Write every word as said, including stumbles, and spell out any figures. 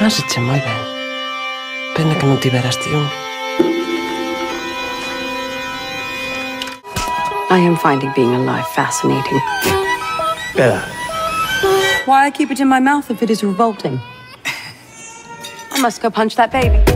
Fáseche moi ben. Pena que non tiveras ti un. I am finding being alive fascinating. Bella. Why I keep it in my mouth if it is revolting? I must go punch that baby.